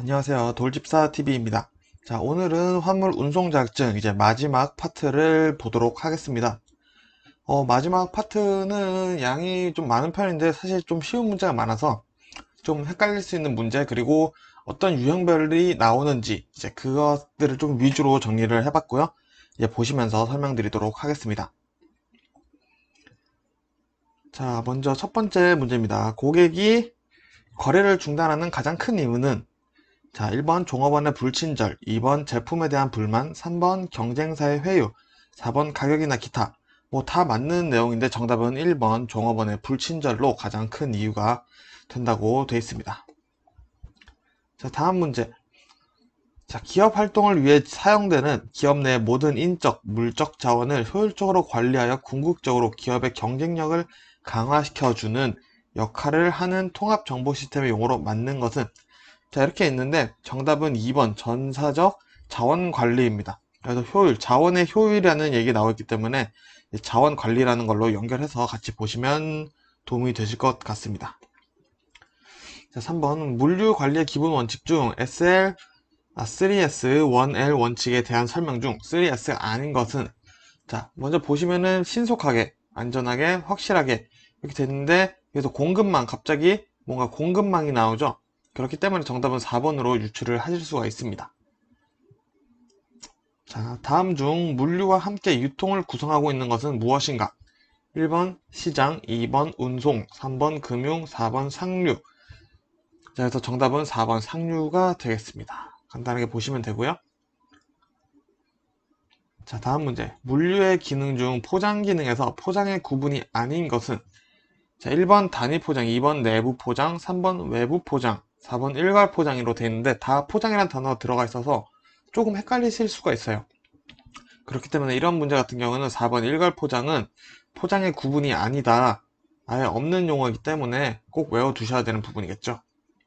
안녕하세요. 돌집사TV입니다. 자, 오늘은 화물 운송 자격증 이제 마지막 파트를 보도록 하겠습니다. 마지막 파트는 양이 좀 많은 편인데 사실 좀 쉬운 문제가 많아서 좀 헷갈릴 수 있는 문제, 그리고 어떤 유형별이 나오는지 이제 그것들을 좀 위주로 정리를 해봤고요. 이제 보시면서 설명드리도록 하겠습니다. 자, 먼저 첫 번째 문제입니다. 고객이 거래를 중단하는 가장 큰 이유는, 자, 1번 종업원의 불친절, 2번 제품에 대한 불만, 3번 경쟁사의 회유, 4번 가격이나 기타. 뭐 다 맞는 내용인데 정답은 1번 종업원의 불친절로 가장 큰 이유가 된다고 되어 있습니다. 자, 다음 문제. 자, 기업 활동을 위해 사용되는 기업 내 모든 인적, 물적 자원을 효율적으로 관리하여 궁극적으로 기업의 경쟁력을 강화시켜주는 역할을 하는 통합 정보 시스템의 용어로 맞는 것은, 자, 이렇게 있는데 정답은 2번 전사적 자원 관리입니다. 그래서 효율, 자원의 효율이라는 얘기 나와 있기 때문에 자원 관리라는 걸로 연결해서 같이 보시면 도움이 되실 것 같습니다. 자, 3번 물류 관리의 기본 원칙 중 3S, 1L 원칙에 대한 설명 중 3S 아닌 것은, 자, 먼저 보시면은 신속하게, 안전하게, 확실하게 이렇게 됐는데 여기서 공급망, 갑자기 뭔가 공급망이 나오죠. 그렇기 때문에 정답은 4번으로 유추를 하실 수가 있습니다. 자, 다음 중 물류와 함께 유통을 구성하고 있는 것은 무엇인가? 1번 시장, 2번 운송, 3번 금융, 4번 상류. 자, 그래서 정답은 4번 상류가 되겠습니다. 간단하게 보시면 되고요. 자, 다음 문제. 물류의 기능 중 포장 기능에서 포장의 구분이 아닌 것은, 자, 1번 단위 포장, 2번 내부 포장, 3번 외부 포장, 4번 일괄 포장으로 되어 있는데 다 포장이라는 단어가 들어가 있어서 조금 헷갈리실 수가 있어요. 그렇기 때문에 이런 문제 같은 경우는 4번 일괄 포장은 포장의 구분이 아니다, 아예 없는 용어이기 때문에 꼭 외워두셔야 되는 부분이겠죠.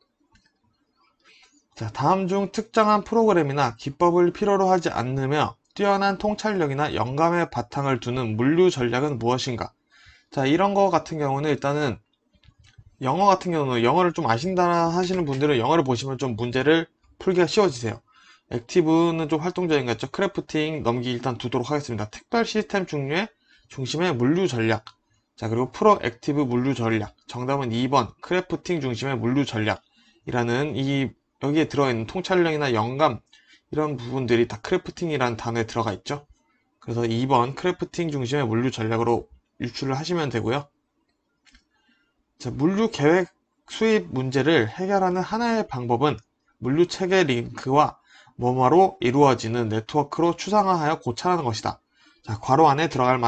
자, 다음 중 특정한 프로그램이나 기법을 필요로 하지 않으며 뛰어난 통찰력이나 영감의 바탕을 두는 물류 전략은 무엇인가? 자, 이런 거 같은 경우는 일단은 영어 같은 경우는 영어를 좀 아신다 하시는 분들은 영어를 보시면 좀 문제를 풀기가 쉬워지세요. 액티브는 좀 활동적인 것 같죠. 크래프팅 넘기 일단 두도록 하겠습니다. 특별 시스템 중류의 중심의 물류 전략. 자, 그리고 프로 액티브 물류 전략. 정답은 2번 크래프팅 중심의 물류 전략이라는, 이 여기에 들어있는 통찰력이나 영감, 이런 부분들이 다 크래프팅이라는 단어에 들어가 있죠. 그래서 2번 크래프팅 중심의 물류 전략으로 유출을 하시면 되고요. 자, 물류 계획 수입 문제를 해결하는 하나의 방법은 물류 체계 링크와 뭐뭐로 이루어지는 네트워크로 추상화하여 고찰하는 것이다. 자, 괄호 안에 들어갈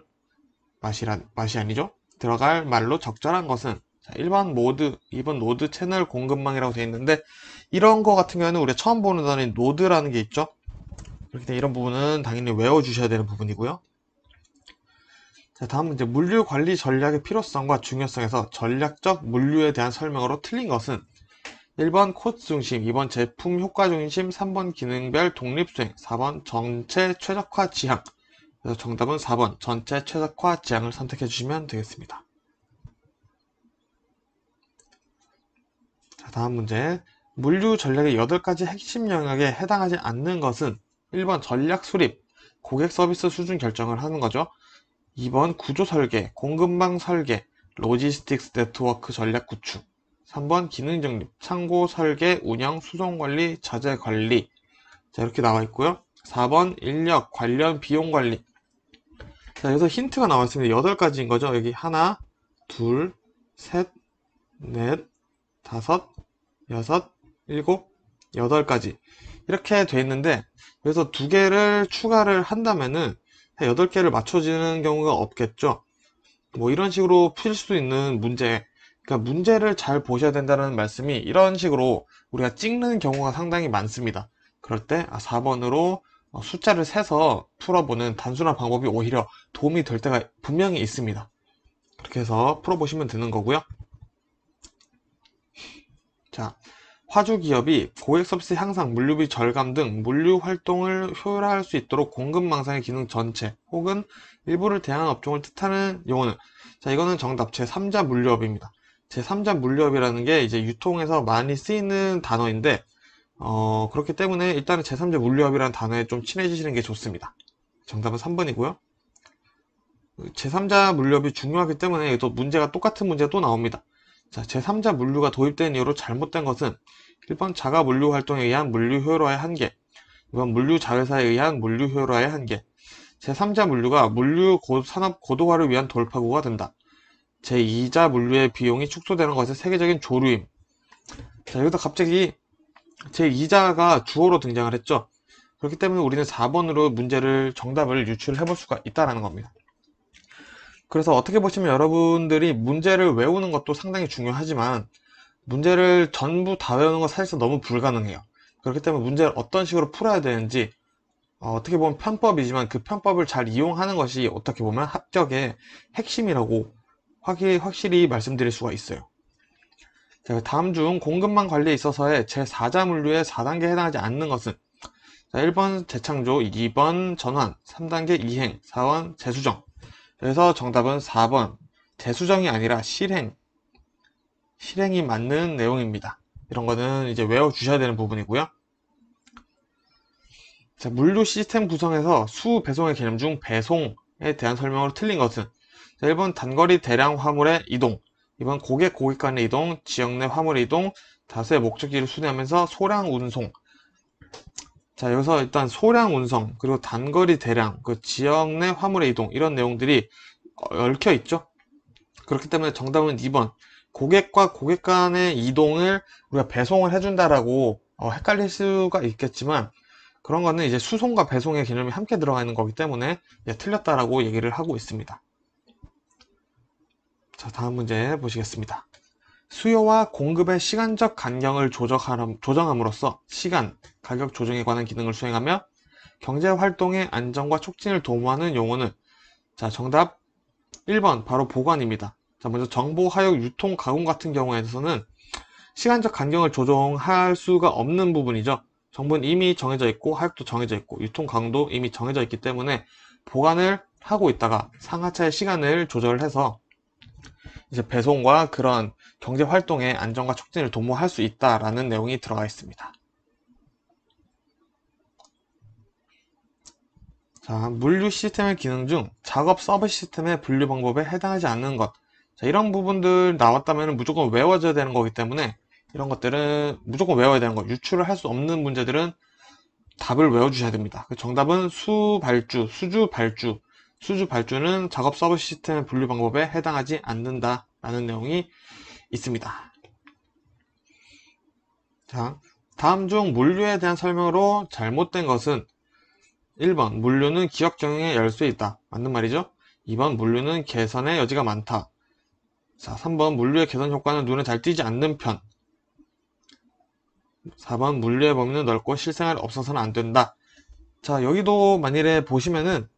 맛이 아니죠? 들어갈 말로 적절한 것은, 자, 1번 모드, 2번 노드 채널 공급망이라고 되어 있는데, 이런 거 같은 경우는 우리가 처음 보는 단어인 노드라는 게 있죠? 그렇기 때문에 이런 부분은 당연히 외워주셔야 되는 부분이고요. 자, 다음 문제. 물류 관리 전략의 필요성과 중요성에서 전략적 물류에 대한 설명으로 틀린 것은, 1번 코스트 중심, 2번 제품 효과 중심, 3번 기능별 독립수행, 4번 전체 최적화 지향. 그래서 정답은 4번 전체 최적화 지향을 선택해 주시면 되겠습니다. 자, 다음 문제. 물류 전략의 8가지 핵심 영역에 해당하지 않는 것은, 1번 전략 수립, 고객 서비스 수준 결정을 하는 거죠. 2번 구조 설계, 공급망 설계, 로지스틱스 네트워크 전략 구축. 3번 기능 정립, 창고 설계, 운영, 수송 관리, 자재 관리. 자, 이렇게 나와 있고요. 4번 인력, 관련 비용 관리. 자, 여기서 힌트가 나와 있습니다. 8가지인 거죠. 여기 하나, 둘, 셋, 넷, 다섯, 여섯, 일곱, 8가지. 이렇게 돼 있는데, 그래서 2개를 추가를 한다면은 8개를 맞춰지는 경우가 없겠죠. 뭐 이런 식으로 풀 수 있는 문제, 그러니까 문제를 잘 보셔야 된다는 말씀이, 이런 식으로 우리가 찍는 경우가 상당히 많습니다. 그럴 때 4번으로 숫자를 세서 풀어보는 단순한 방법이 오히려 도움이 될 때가 분명히 있습니다. 그렇게 해서 풀어보시면 되는 거고요. 자, 화주 기업이 고객 서비스 향상, 물류비 절감 등 물류 활동을 효율화할 수 있도록 공급망상의 기능 전체 혹은 일부를 대항한 업종을 뜻하는 용어는, 자, 이거는 정답 제3자 물류업입니다. 제3자 물류업이라는 게 이제 유통에서 많이 쓰이는 단어인데, 그렇기 때문에 일단은 제3자 물류협이라는 단어에 좀 친해지시는 게 좋습니다. 정답은 3번이고요. 제3자 물류협이 중요하기 때문에 또 문제가 똑같은 문제가 또 나옵니다. 자, 제3자 물류가 도입된 이후로 잘못된 것은 1번 자가 물류 활동에 의한 물류 효율화의 한계, 2번 물류 자회사에 의한 물류 효율화의 한계, 제3자 물류가 물류 산업 고도화를 위한 돌파구가 된다. 제2자 물류의 비용이 축소되는 것의 세계적인 조류임. 자, 여기서 갑자기 제2자가 주어로 등장을 했죠. 그렇기 때문에 우리는 4번으로 정답을 유출해 볼 수가 있다는 겁니다. 그래서 어떻게 보시면 여러분들이 문제를 외우는 것도 상당히 중요하지만 문제를 전부 다 외우는 건 사실상 너무 불가능해요. 그렇기 때문에 문제를 어떤 식으로 풀어야 되는지 어떻게 보면 편법이지만 그 편법을 잘 이용하는 것이 어떻게 보면 합격의 핵심이라고 확실히 말씀드릴 수가 있어요. 자, 다음 중 공급망 관리에 있어서의 제4자 물류의 4단계에 해당하지 않는 것은 자, 1번 재창조, 2번 전환, 3단계 이행, 4번 재수정. 그래서 정답은 4번 재수정이 아니라 실행이 맞는 내용입니다. 이런 거는 이제 외워주셔야 되는 부분이고요. 자, 물류 시스템 구성에서 수 배송의 개념 중 배송에 대한 설명으로 틀린 것은 자, 1번 단거리 대량 화물의 이동, 2번 고객 간의 이동, 지역 내 화물의 이동, 다수의 목적지를 순회하면서 소량 운송. 자, 여기서 일단 소량 운송, 그리고 단거리 대량, 그 지역 내 화물의 이동, 이런 내용들이 얽혀 있죠. 그렇기 때문에 정답은 2번. 고객과 고객 간의 이동을 우리가 배송을 해준다라고 헷갈릴 수가 있겠지만, 그런 거는 이제 수송과 배송의 개념이 함께 들어가 있는 거기 때문에 틀렸다라고 얘기를 하고 있습니다. 자, 다음 문제 보시겠습니다. 수요와 공급의 시간적 간격을 조정함으로써 시간, 가격 조정에 관한 기능을 수행하며 경제활동의 안정과 촉진을 도모하는 용어는 자, 정답 1번 바로 보관입니다. 자, 먼저 정보, 하역, 유통, 가공 같은 경우에서는 시간적 간격을 조정할 수가 없는 부분이죠. 정보는 이미 정해져 있고 하역도 정해져 있고 유통, 가공도 이미 정해져 있기 때문에 보관을 하고 있다가 상하차의 시간을 조절해서 이제 배송과 그런 경제 활동의 안정과 촉진을 도모할 수 있다라는 내용이 들어가 있습니다. 자, 물류 시스템의 기능 중 작업 서비스 시스템의 분류 방법에 해당하지 않는 것. 자, 이런 부분들 나왔다면 무조건 외워져야 되는 거기 때문에 이런 것들은 무조건 외워야 되는 거. 유출을 할 수 없는 문제들은 답을 외워주셔야 됩니다. 정답은 수발주, 수주발주. 수주발주는 작업 서비스 시스템의 분류 방법에 해당하지 않는다라는 내용이 있습니다. 자, 다음 중 물류에 대한 설명으로 잘못된 것은 1번 물류는 기업 경영의 열쇠이다. 맞는 말이죠. 2번 물류는 개선의 여지가 많다. 자, 3번 물류의 개선 효과는 눈에 잘 띄지 않는 편. 4번 물류의 범위는 넓고 실생활에 없어서는 안 된다. 자, 여기도 만일에 보시면은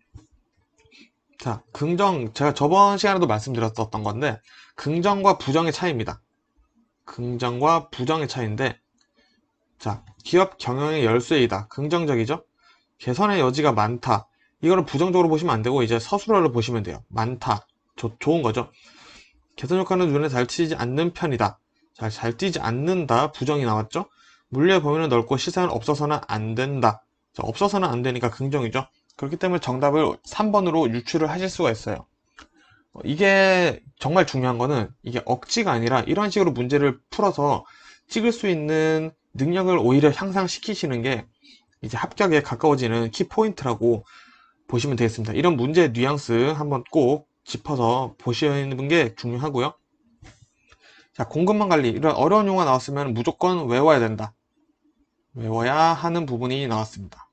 자, 제가 저번 시간에도 말씀드렸었던 건데 긍정과 부정의 차이입니다. 긍정과 부정의 차이인데 자, 기업 경영의 열쇠이다. 긍정적이죠. 개선의 여지가 많다. 이거를 부정적으로 보시면 안 되고 이제 서술어를 보시면 돼요. 많다. 좋은 거죠. 개선 효과는 눈에 잘 띄지 않는 편이다. 잘 띄지 않는다. 부정이 나왔죠. 물류의 범위는 넓고 시세는 없어서는 안 된다. 자, 없어서는 안 되니까 긍정이죠. 그렇기 때문에 정답을 3번으로 유출을 하실 수가 있어요. 이게 정말 중요한 거는 이게 억지가 아니라 이런 식으로 문제를 풀어서 찍을 수 있는 능력을 오히려 향상시키시는 게 이제 합격에 가까워지는 키포인트라고 보시면 되겠습니다. 이런 문제의 뉘앙스 한번 꼭 짚어서 보시는 게 중요하고요. 자, 공급망 관리. 이런 어려운 용어가 나왔으면 무조건 외워야 된다. 외워야 하는 부분이 나왔습니다.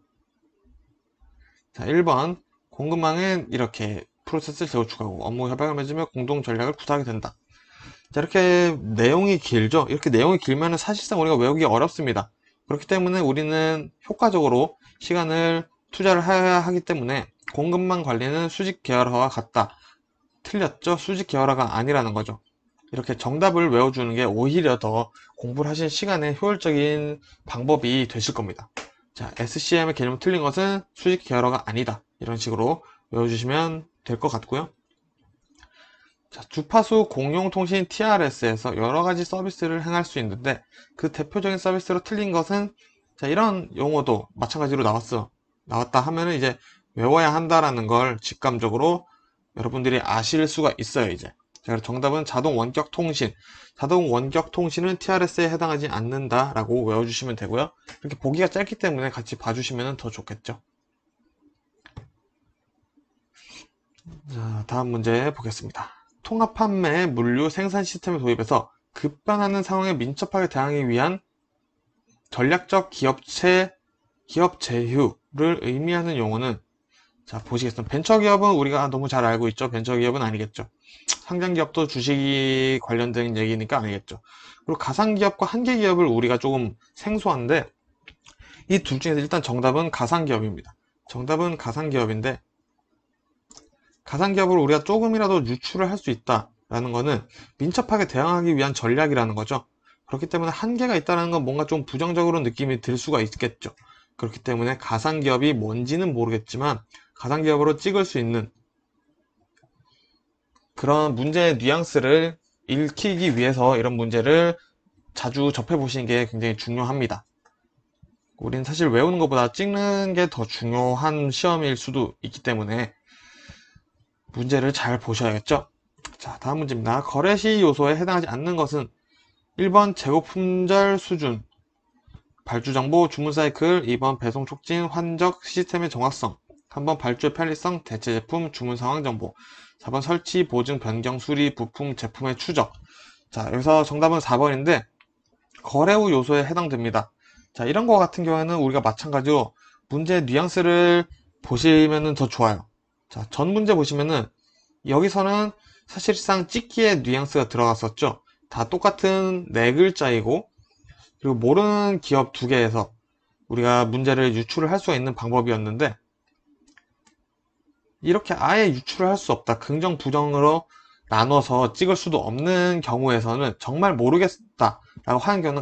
자, 1번 공급망은 이렇게 프로세스를 재구축하고 업무 협약을 맺으며 공동 전략을 구사하게 된다. 자, 이렇게 내용이 길죠. 이렇게 내용이 길면 사실상 우리가 외우기 어렵습니다. 그렇기 때문에 우리는 효과적으로 시간을 투자를 해야 하기 때문에 공급망 관리는 수직 계열화와 같다. 틀렸죠? 수직 계열화가 아니라는 거죠. 이렇게 정답을 외워주는 게 오히려 더 공부를 하신 시간에 효율적인 방법이 되실 겁니다. 자, SCM의 개념이 틀린 것은 수직 계열화가 아니다. 이런 식으로 외워주시면 될 것 같고요. 자, 주파수 공용 통신 TRS에서 여러 가지 서비스를 행할 수 있는데 그 대표적인 서비스로 틀린 것은 자, 이런 용어도 마찬가지로 나왔다 하면은 이제 외워야 한다라는 걸 직감적으로 여러분들이 아실 수가 있어요, 이제. 자, 그래서 정답은 자동 원격 통신. 자동 원격 통신은 TRS에 해당하지 않는다라고 외워주시면 되고요. 이렇게 보기가 짧기 때문에 같이 봐주시면 더 좋겠죠. 자, 다음 문제 보겠습니다. 통합 판매 물류 생산 시스템을 도입해서 급변하는 상황에 민첩하게 대응하기 위한 전략적 기업 제휴를 의미하는 용어는 자, 보시겠습니다. 벤처기업은 우리가 너무 잘 알고 있죠. 벤처기업은 아니겠죠. 상장기업도 주식이 관련된 얘기니까 아니겠죠. 그리고 가상기업과 한계기업을 우리가 조금 생소한데 이 둘 중에서 일단 정답은 가상기업입니다. 정답은 가상기업인데 가상기업을 우리가 조금이라도 유출을 할 수 있다라는 거는 민첩하게 대응하기 위한 전략이라는 거죠. 그렇기 때문에 한계가 있다는 건 뭔가 좀 부정적으로 느낌이 들 수가 있겠죠. 그렇기 때문에 가상기업이 뭔지는 모르겠지만 가상기업으로 찍을 수 있는 그런 문제의 뉘앙스를 읽히기 위해서 이런 문제를 자주 접해보시는 게 굉장히 중요합니다. 우린 사실 외우는 것보다 찍는 게 더 중요한 시험일 수도 있기 때문에 문제를 잘 보셔야겠죠? 자, 다음 문제입니다. 거래 시 요소에 해당하지 않는 것은 1번 재고 품절 수준, 발주 정보, 주문 사이클, 2번 배송 촉진, 환적 시스템의 정확성, 3번 발주의 편리성, 대체 제품, 주문 상황 정보, 4번 설치, 보증, 변경, 수리, 부품, 제품의 추적. 자, 여기서 정답은 4번인데 거래 후 요소에 해당됩니다. 자, 이런 거 같은 경우에는 우리가 마찬가지로 문제의 뉘앙스를 보시면 더 좋아요. 자, 전 문제 보시면은 여기서는 사실상 찍기의 뉘앙스가 들어갔었죠. 다 똑같은 네 글자이고 그리고 모르는 기업 두 개에서 우리가 문제를 유출을 할 수가 있는 방법이었는데 이렇게 아예 유출을 할 수 없다. 긍정, 부정으로 나눠서 찍을 수도 없는 경우에서는 정말 모르겠다 라고 하는 경우는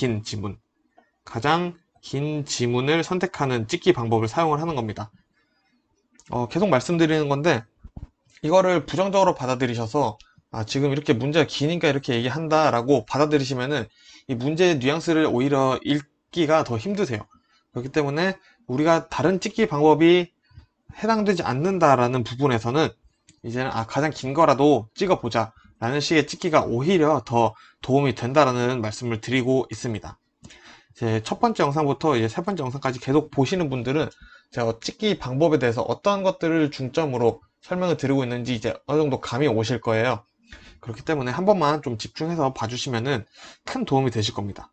가장 긴 지문을 선택하는 찍기 방법을 사용을 하는 겁니다. 계속 말씀드리는 건데 이거를 부정적으로 받아들이셔서 지금 이렇게 문제가 기니까 이렇게 얘기한다 라고 받아들이시면은 이 문제의 뉘앙스를 오히려 읽기가 더 힘드세요. 그렇기 때문에 우리가 다른 찍기 방법이 해당되지 않는다라는 부분에서는 이제는 가장 긴 거라도 찍어보자 라는 식의 찍기가 오히려 더 도움이 된다라는 말씀을 드리고 있습니다. 이제 첫 번째 영상부터 이제 세 번째 영상까지 계속 보시는 분들은 제가 찍기 방법에 대해서 어떤 것들을 중점으로 설명을 드리고 있는지 이제 어느 정도 감이 오실 거예요. 그렇기 때문에 한 번만 좀 집중해서 봐주시면은 큰 도움이 되실 겁니다.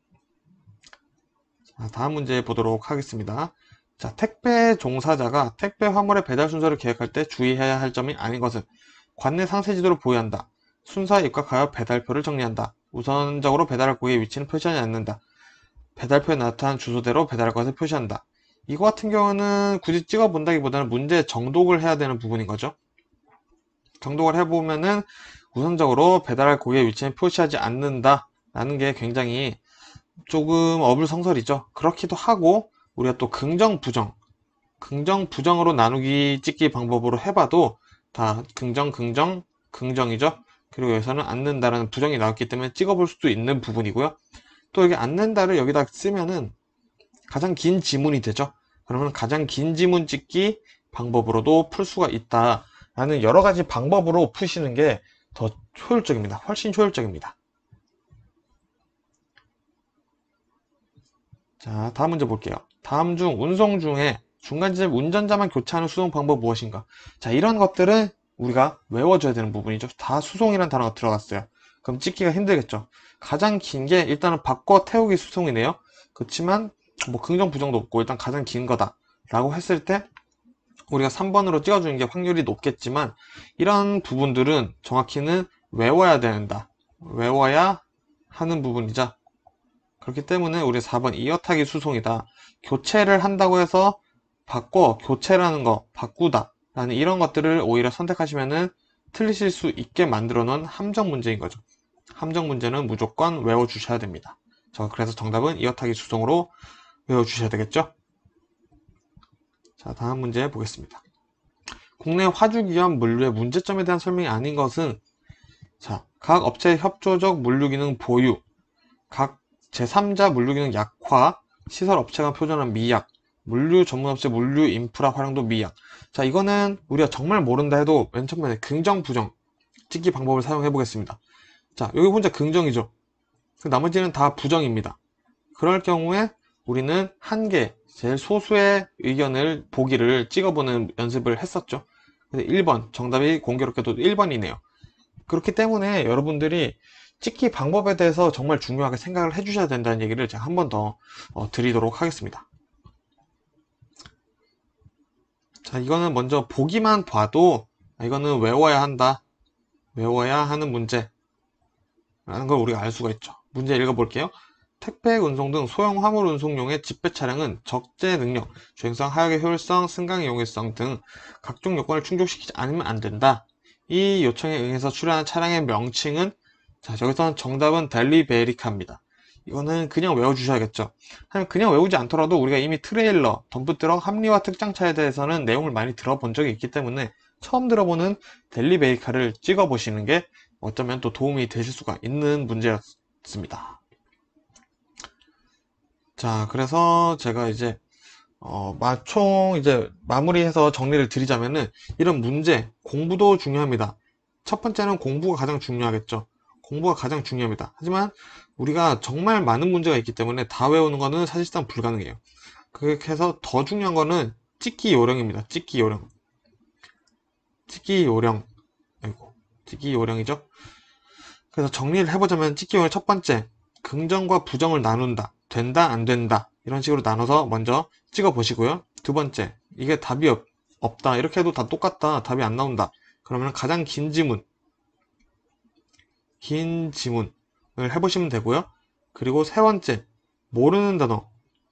자, 다음 문제 보도록 하겠습니다. 자, 택배 종사자가 택배 화물의 배달 순서를 계획할 때 주의해야 할 점이 아닌 것은 관내 상세 지도를 보유한다. 순서에 입각하여 배달표를 정리한다. 우선적으로 배달할 고객의 위치는 표시하지 않는다. 배달표에 나타난 주소대로 배달할 것을 표시한다. 이거 같은 경우는 굳이 찍어본다기보다는 문제 정독을 해야 되는 부분인 거죠. 정독을 해보면은 우선적으로 배달할 고객의 위치는 표시하지 않는다 라는 게 굉장히 조금 어불성설이죠. 그렇기도 하고 우리가 또 긍정, 부정으로 나누기 찍기 방법으로 해봐도 다 긍정, 긍정이죠. 그리고 여기서는 않는다라는 부정이 나왔기 때문에 찍어볼 수도 있는 부분이고요. 또 여기 않는다를 여기다 쓰면은 가장 긴 지문이 되죠. 그러면 가장 긴 지문 찍기 방법으로도 풀 수가 있다라는 여러 가지 방법으로 푸시는 게 더 효율적입니다. 훨씬 효율적입니다. 자, 다음 문제 볼게요. 다음 중 운송 중에 중간 지점 운전자만 교체하는 수송 방법 무엇인가? 자, 이런 것들은 우리가 외워줘야 되는 부분이죠. 다 수송이라는 단어가 들어갔어요. 그럼 찍기가 힘들겠죠. 가장 긴 게 일단은 바꿔 태우기 수송이네요. 그렇지만 뭐 긍정 부정도 없고 일단 가장 긴 거다 라고 했을 때 우리가 3번으로 찍어주는 게 확률이 높겠지만 이런 부분들은 정확히는 외워야 된다. 외워야 하는 부분이죠. 그렇기 때문에 우리 4번 이어타기 수송이다. 교체를 한다고 해서 교체라는 거, 바꾸다 라는 이런 것들을 오히려 선택하시면은 틀리실 수 있게 만들어 놓은 함정 문제인 거죠. 함정 문제는 무조건 외워주셔야 됩니다. 그래서 정답은 이어타기 수송으로 외워주셔야 되겠죠. 자, 다음 문제 보겠습니다. 국내 화주기업 물류의 문제점에 대한 설명이 아닌 것은, 자, 각 업체의 협조적 물류기능 보유, 각 제3자 물류기능 약화, 시설업체가 표준화한 미약, 물류 전문업체 물류 인프라 활용도 미약. 자, 이거는 우리가 정말 모른다 해도 맨 처음에 긍정, 부정 찍기 방법을 사용해 보겠습니다. 자, 여기 혼자 긍정이죠. 나머지는 다 부정입니다. 그럴 경우에 우리는 한 개, 제일 소수의 의견을 보기를 찍어보는 연습을 했었죠. 근데 1번, 정답이 공교롭게도 1번이네요. 그렇기 때문에 여러분들이 찍기 방법에 대해서 정말 중요하게 생각을 해주셔야 된다는 얘기를 제가 한 번 더 드리도록 하겠습니다. 자, 이거는 먼저 보기만 봐도 이거는 외워야 한다, 외워야 하는 문제라는 걸 우리가 알 수가 있죠. 문제 읽어볼게요. 택배 운송 등 소형 화물 운송용의 집배 차량은 적재 능력, 주행성, 하역의 효율성, 승강의 용이성 등 각종 요건을 충족시키지 않으면 안 된다. 이 요청에 응해서 출하는 차량의 명칭은, 자, 여기서 정답은 델리베리카입니다. 이거는 그냥 외워주셔야겠죠. 그냥 외우지 않더라도 우리가 이미 트레일러, 덤프트럭, 합리화 특장차에 대해서는 내용을 많이 들어본 적이 있기 때문에 처음 들어보는 델리베리카를 찍어보시는 게 어쩌면 또 도움이 되실 수가 있는 문제였습니다. 자, 그래서 제가 이제 총 이제 마무리해서 정리를 드리자면은, 이런 문제, 공부도 중요합니다. 첫 번째는 공부가 가장 중요하겠죠. 공부가 가장 중요합니다. 하지만 우리가 정말 많은 문제가 있기 때문에 다 외우는 거는 사실상 불가능해요. 그렇게 해서 더 중요한 거는 찍기 요령입니다. 찍기 요령. 찍기 요령. 아이고, 찍기 요령이죠. 그래서 정리를 해보자면, 찍기 요령 첫 번째, 긍정과 부정을 나눈다. 된다, 안 된다. 이런 식으로 나눠서 먼저 찍어 보시고요. 두 번째, 이게 답이 없다. 이렇게 해도 다 똑같다. 답이 안 나온다. 그러면 가장 긴 지문을 해보시면 되고요. 그리고 세 번째, 모르는 단어.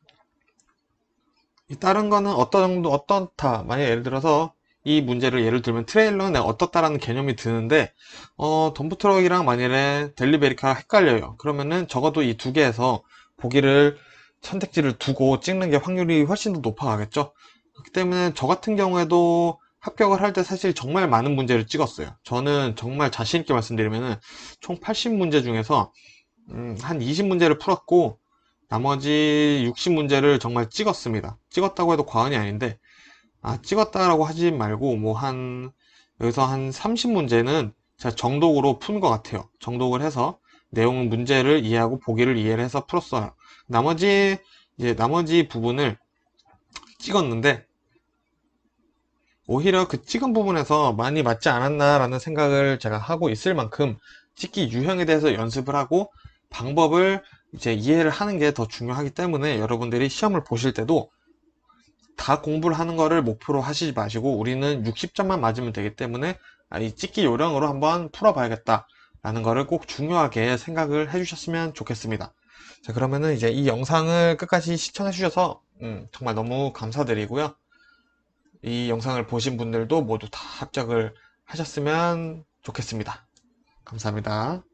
다른 거는 어떻다. 만약 예를 들어서 이 문제를 예를 들면 트레일러는 내가 어떻다라는 개념이 드는데, 덤프트럭이랑 만일에 델리베리카가 헷갈려요. 그러면은 적어도 이 두 개에서 보기를, 선택지를 두고 찍는 게 확률이 훨씬 더 높아가겠죠. 그렇기 때문에 저 같은 경우에도 합격을 할 때 사실 정말 많은 문제를 찍었어요. 저는 정말 자신있게 말씀드리면은 총 80문제 중에서 한 20문제를 풀었고, 나머지 60문제를 정말 찍었습니다. 찍었다고 해도 과언이 아닌데, 찍었다라고 하지 말고 여기서 한 30문제는 제가 정독으로 푼 것 같아요. 정독을 해서 내용 문제를 이해하고 보기를 이해를 해서 풀었어요. 나머지 부분을 찍었는데, 오히려 그 찍은 부분에서 많이 맞지 않았나라는 생각을 제가 하고 있을 만큼 찍기 유형에 대해서 연습을 하고 방법을 이제 이해를 하는 게 더 중요하기 때문에, 여러분들이 시험을 보실 때도 다 공부를 하는 거를 목표로 하시지 마시고, 우리는 60점만 맞으면 되기 때문에 이 찍기 요령으로 한번 풀어봐야겠다 라는 거를 꼭 중요하게 생각을 해주셨으면 좋겠습니다. 자, 그러면은 이제 이 영상을 끝까지 시청해 주셔서 정말 너무 감사드리고요. 이 영상을 보신 분들도 모두 다 합격을 하셨으면 좋겠습니다. 감사합니다.